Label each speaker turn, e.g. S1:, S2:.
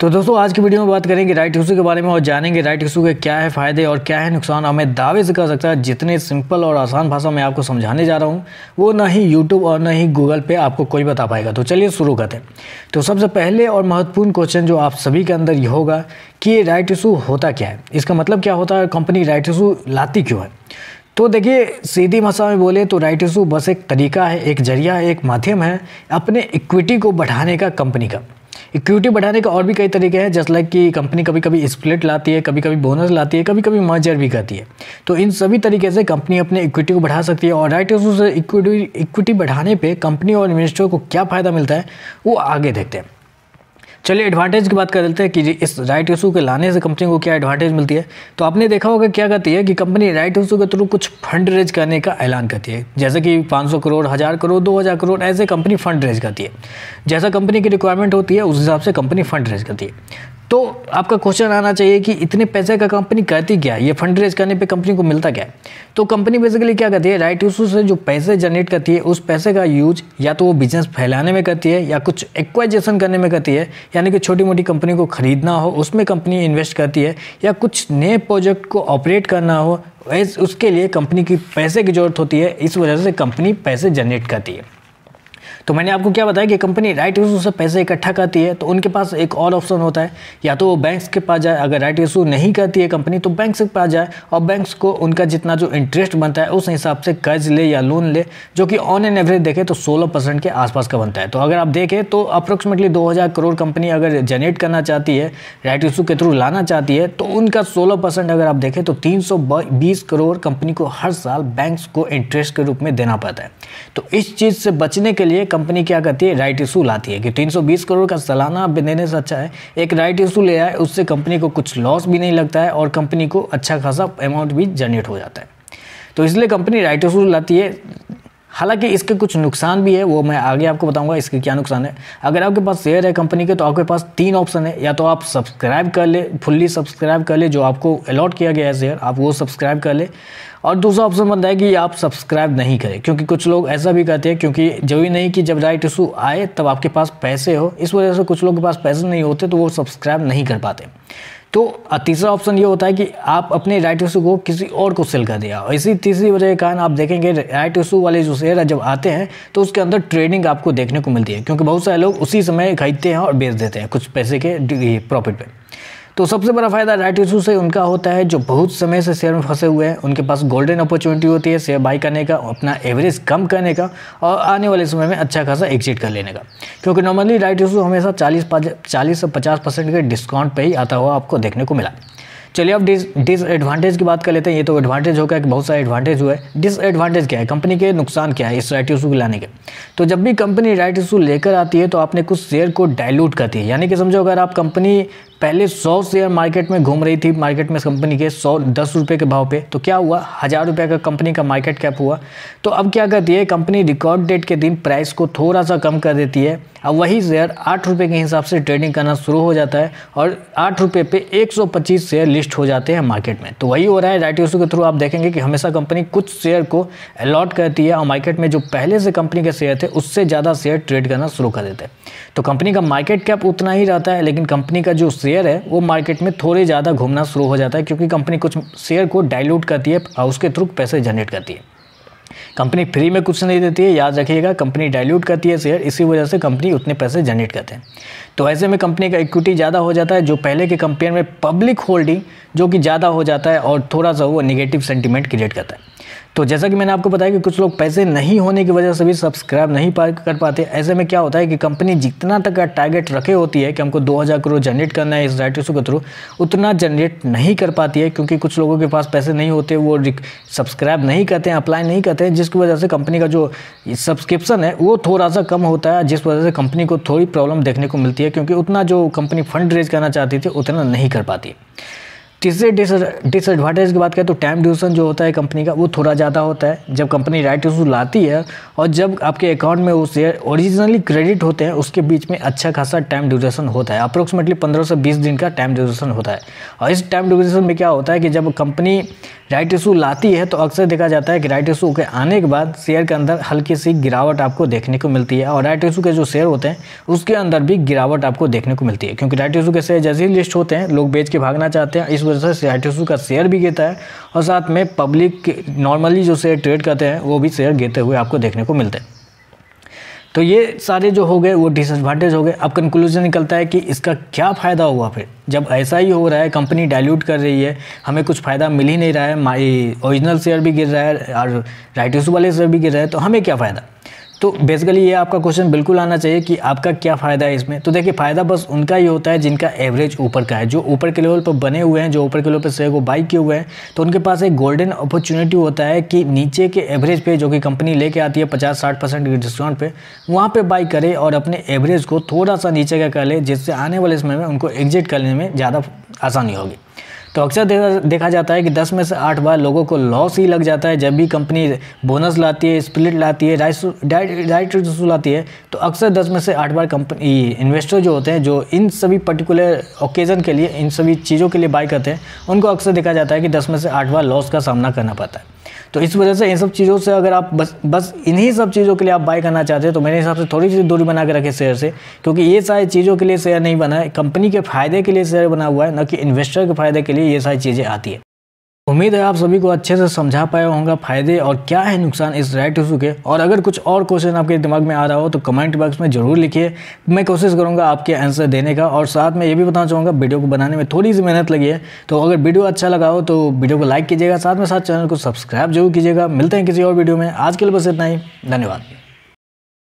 S1: तो दोस्तों आज की वीडियो में बात करेंगे राइट इशू के बारे में और जानेंगे राइट इशू के क्या है फ़ायदे और क्या है नुकसान। और मैं दावे से कह सकता है जितने सिंपल और आसान भाषा में आपको समझाने जा रहा हूँ वो ना ही यूट्यूब और ना ही गूगल पे आपको कोई बता पाएगा। तो चलिए शुरू करते हैं। तो सबसे पहले और महत्वपूर्ण क्वेश्चन जो आप सभी के अंदर ये होगा कि ये राइट इशू होता क्या है, इसका मतलब क्या होता है, कंपनी राइट इशू लाती क्यों है। तो देखिए सीधी भाषा में बोले तो राइट इशू बस एक तरीका है, एक जरिया है, एक माध्यम है अपने इक्विटी को बढ़ाने का। कंपनी का इक्विटी बढ़ाने का और भी कई तरीके हैं, जैसे लाइक कि कंपनी कभी कभी स्प्लिट लाती है, कभी कभी बोनस लाती है, कभी कभी मर्जर भी करती है। तो इन सभी तरीके से कंपनी अपने इक्विटी को बढ़ा सकती है। और राइट इशू से इक्विटी बढ़ाने पे कंपनी और इन्वेस्टर को क्या फ़ायदा मिलता है वो आगे देखते हैं। चलिए एडवांटेज की बात कर लेते हैं कि इस राइट इशू के लाने से कंपनी को क्या एडवांटेज मिलती है। तो आपने देखा होगा क्या करती है कि कंपनी राइट इशू के थ्रू कुछ फंड रेज करने का ऐलान करती है, जैसे कि 500 करोड़, 1000 करोड़, 2000 करोड़, ऐसे कंपनी फंड रेज करती है। जैसा कंपनी की रिक्वायरमेंट होती है उस हिसाब से कंपनी फंड रेज करती है। तो आपका क्वेश्चन आना चाहिए कि इतने पैसे का कंपनी करती क्या है, ये फंड रेज करने पे कंपनी को मिलता क्या है। तो कंपनी बेसिकली क्या करती है, राइट इशू से जो पैसे जनरेट करती है उस पैसे का यूज या तो वो बिजनेस फैलाने में करती है या कुछ एक्वाइजेशन करने में करती है, यानी कि छोटी मोटी कंपनी को खरीदना हो उसमें कंपनी इन्वेस्ट करती है, या कुछ नए प्रोजेक्ट को ऑपरेट करना हो उसके लिए कंपनी की पैसे की ज़रूरत होती है। इस वजह से कंपनी पैसे जनरेट करती है। तो मैंने आपको क्या बताया कि कंपनी राइट इशू से पैसे इकट्ठा करती है तो उनके पास एक और ऑप्शन होता है, या तो वो बैंक्स के पास जाए, अगर राइट इशू नहीं करती है कंपनी तो बैंक्स के पास जाए और बैंक्स को उनका जितना जो इंटरेस्ट बनता है उस हिसाब से कर्ज ले या लोन ले, जो कि ऑन एन एवरेज देखें तो 16% के आसपास का बनता है। तो अगर आप देखें तो अप्रोक्सीमेटली 2000 करोड़ कंपनी अगर जनरेट करना चाहती है, राइट इशू के थ्रू लाना चाहती है, तो उनका 16% अगर आप देखें तो 320 करोड़ कंपनी को हर साल बैंक्स को इंटरेस्ट के रूप में देना पड़ता है। तो इस चीज़ से बचने के लिए कंपनी क्या करती है, राइट इशू लाती है कि 320 करोड़ का सालाना देने से अच्छा है एक राइट इशू ले आए, उससे कंपनी को कुछ लॉस भी नहीं लगता है और कंपनी को अच्छा खासा अमाउंट भी जनरेट हो जाता है। तो इसलिए कंपनी राइट इशू लाती है। हालांकि इसके कुछ नुकसान भी है, वो मैं आगे आपको बताऊंगा इसके क्या नुकसान है। अगर आपके पास शेयर है कंपनी के तो आपके पास 3 ऑप्शन है, या तो आप सब्सक्राइब कर ले, फुल्ली सब्सक्राइब कर ले, जो आपको अलॉट किया गया है शेयर आप वो सब्सक्राइब कर ले, और दूसरा ऑप्शन बनता है कि आप सब्सक्राइब नहीं करें, क्योंकि कुछ लोग ऐसा भी करते हैं क्योंकि जरूरी नहीं कि जब राइट इशू आए तब आपके पास पैसे हो, इस वजह से कुछ लोगों के पास पैसे नहीं होते तो वो सब्सक्राइब नहीं कर पाते। तो तीसरा ऑप्शन ये होता है कि आप अपने राइट इशू को किसी और को सेल कर दिया। और इसी तीसरी वजह के कारण आप देखेंगे राइट इशू वाले जो शेयर जब आते हैं तो उसके अंदर ट्रेडिंग आपको देखने को मिलती है, क्योंकि बहुत सारे लोग उसी समय खरीदते हैं और बेच देते हैं कुछ पैसे के प्रॉफिट पे। तो सबसे बड़ा फायदा राइट इशू से उनका होता है जो बहुत समय से शेयर में फंसे हुए हैं, उनके पास गोल्डन अपॉर्चुनिटी होती है शेयर बाई करने का, अपना एवरेज कम करने का और आने वाले समय में अच्छा खासा एग्जिट कर लेने का। क्योंकि नॉर्मली राइट इशू हमेशा 40 से 50% के डिस्काउंट पे ही आता हुआ आपको देखने को मिला। चलिए अब डिसएडवांटेज की बात कर लेते हैं। ये तो एडवांटेज हो गया कि बहुत सारे एडवांटेज हुए, डिसएडवांटेज क्या है, कंपनी के नुकसान क्या है इस राइट इशू को लाने के। तो जब भी कंपनी राइट इशू लेकर आती है तो आपने कुछ शेयर को डाइल्यूट करती है, यानी कि समझो अगर आप कंपनी पहले 100 शेयर मार्केट में घूम रही थी, मार्केट में कंपनी के 10 रुपये के भाव पे, तो क्या हुआ 1000 रुपये का कंपनी का मार्केट कैप हुआ। तो अब क्या करती है कंपनी रिकॉर्ड डेट के दिन प्राइस को थोड़ा सा कम कर देती है, अब वही शेयर 8 रुपये के हिसाब से ट्रेडिंग करना शुरू हो जाता है और 8 रुपये पे 125 शेयर लिस्ट हो जाते हैं मार्केट में। तो वही हो रहा है राइट इशू के थ्रू। आप देखेंगे कि हमेशा कंपनी कुछ शेयर को अलॉट करती है और मार्केट में जो पहले से कंपनी के शेयर थे उससे ज़्यादा शेयर ट्रेड करना शुरू कर देते हैं। तो कंपनी का मार्केट कैप उतना ही रहता है, लेकिन कंपनी का जो शेयर है वो मार्केट में थोड़े ज़्यादा घूमना शुरू हो जाता है, क्योंकि कंपनी कुछ शेयर को डाइल्यूट करती है और उसके थ्रू पैसे जनरेट करती है। कंपनी फ्री में कुछ नहीं देती है, याद रखिएगा, कंपनी डाइल्यूट करती है शेयर, इसी वजह से कंपनी उतने पैसे जनरेट करते हैं। तो ऐसे में कंपनी का इक्विटी ज़्यादा हो जाता है, जो पहले के कंपेयर में पब्लिक होल्डिंग जो कि ज़्यादा हो जाता है और थोड़ा सा वो नेगेटिव सेंटीमेंट क्रिएट करता है। तो जैसा कि मैंने आपको बताया कि कुछ लोग पैसे नहीं होने की वजह से भी सब्सक्राइब नहीं कर पाते। ऐसे में क्या होता है कि कंपनी जितना तक का टारगेट रखे होती है कि हमको 2000 करोड़ जनरेट करना है इस राइट इशू के थ्रू, उतना जनरेट नहीं कर पाती है, क्योंकि कुछ लोगों के पास पैसे नहीं होते, वो सब्सक्राइब नहीं करते हैं, अप्लाई नहीं करते हैं, जिसकी वजह से कंपनी का जो सब्सक्रिप्शन है वो थोड़ा सा कम होता है, जिस वजह से कंपनी को थोड़ी प्रॉब्लम देखने को मिलती है, क्योंकि उतना जो कंपनी फंड रेज करना चाहती थी उतना नहीं कर पाती। तीसरे डिसएडवांटेज की बात करें तो टाइम ड्यूरेशन जो होता है कंपनी का वो थोड़ा ज़्यादा होता है। जब कंपनी राइट इशू लाती है और जब आपके अकाउंट में वो शेयर ओरिजिनली क्रेडिट होते हैं उसके बीच में अच्छा खासा टाइम ड्यूरेशन होता है। अप्रोक्सीमेटली 15 से 20 दिन का टाइम ड्यूरेशन होता है। और इस टाइम ड्यूरेशन में क्या होता है कि जब कंपनी राइट इशू लाती है तो अक्सर देखा जाता है कि राइट इशू के आने के बाद शेयर के अंदर हल्की सी गिरावट आपको देखने को मिलती है। और राइट इशू के जो शेयर होते हैं उसके अंदर भी गिरावट आपको देखने को मिलती है, क्योंकि राइट इशू के शेयर जैसे ही लिस्ट होते हैं लोग बेच के भागना चाहते हैं। इस वजह से राइट इशू का शेयर भी गिरता है और साथ में पब्लिक नॉर्मली जो शेयर ट्रेड करते हैं वो भी शेयर गिरते हुए आपको देखने को मिलते हैं। तो ये सारे जो हो गए वो डिसएडवांटेज हो गए। अब कंक्लूजन निकलता है कि इसका क्या फ़ायदा हुआ फिर जब ऐसा ही हो रहा है, कंपनी डाइल्यूट कर रही है, हमें कुछ फ़ायदा मिल ही नहीं रहा है, ओरिजिनल शेयर भी गिर रहा है और राइट इशू वाले शेयर भी गिर रहे हैं, तो हमें क्या फ़ायदा। तो बेसिकली ये आपका क्वेश्चन बिल्कुल आना चाहिए कि आपका क्या फ़ायदा है इसमें। तो देखिए फ़ायदा बस उनका ही होता है जिनका एवरेज ऊपर का है, जो ऊपर के लेवल पर बने हुए हैं, जो ऊपर के लेवल पर शेयर को बाई किए हुए हैं, तो उनके पास एक गोल्डन अपॉर्चुनिटी होता है कि नीचे के एवरेज पे जो कि कंपनी लेके आती है 50-60% के डिस्काउंट पे, वहाँ पे बाई करे और अपने एवरेज को थोड़ा सा नीचे का कर ले, जिससे आने वाले समय में उनको एग्जिट करने में ज़्यादा आसानी होगी। तो अक्सर देखा जाता है कि 10 में से 8 बार लोगों को लॉस ही लग जाता है जब भी कंपनी बोनस लाती है, स्प्लिट लाती है, राइट इशू लाती है। तो अक्सर 10 में से 8 बार कंपनी इन्वेस्टर जो होते हैं, जो इन सभी पर्टिकुलर ओकेज़न के लिए, इन सभी चीज़ों के लिए बाई करते हैं, उनको अक्सर देखा जाता है कि 10 में से 8 बार लॉस का सामना करना पड़ता है। तो इस वजह से इन सब चीज़ों से अगर आप बस इन्हीं सब चीज़ों के लिए आप बाई करना चाहते हैं तो मेरे हिसाब से थोड़ी सी दूरी बना के रखें शेयर से, क्योंकि ये सारी चीज़ों के लिए शेयर नहीं बना है, कंपनी के फ़ायदे के लिए शेयर बना हुआ है, न कि इन्वेस्टर के फ़ायदे के लिए ये सारी चीज़ें आती है। उम्मीद है आप सभी को अच्छे से समझा पाया होगा फ़ायदे और क्या है नुकसान इस राइट इशू के। और अगर कुछ और क्वेश्चन आपके दिमाग में आ रहा हो तो कमेंट बॉक्स में ज़रूर लिखिए, मैं कोशिश करूंगा आपके आंसर देने का। और साथ में ये भी बताना चाहूँगा वीडियो को बनाने में थोड़ी सी मेहनत लगी है, तो अगर वीडियो अच्छा लगा हो तो वीडियो को लाइक कीजिएगा, साथ चैनल को सब्सक्राइब जरूर कीजिएगा। मिलते हैं किसी और वीडियो में, आज के लिए बस इतना ही, धन्यवाद।